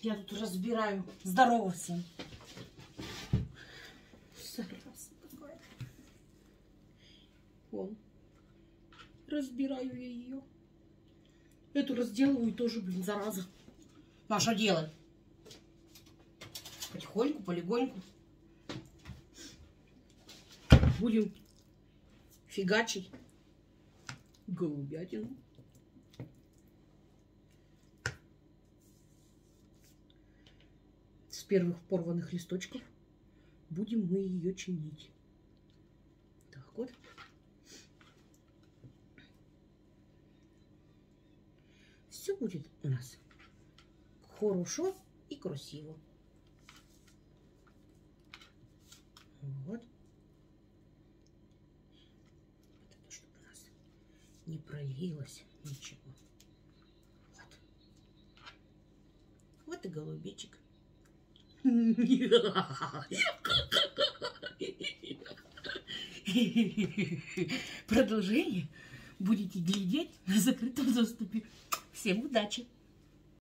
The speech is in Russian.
Я тут разбираю. Здорово всем. Зараза какая. Вон. Разбираю я ее. Эту разделываю тоже, блин, зараза. А что делать? Потихоньку, полегоньку. Будем фигачить голубятину. С первых порванных листочков будем мы ее чинить. Так вот. Все будет у нас хорошо и красиво. Вот. Это чтобы у нас не пролилось ничего. Вот. Вот и голубичек. Продолжение будете глядеть на закрытом доступе. Всем удачи!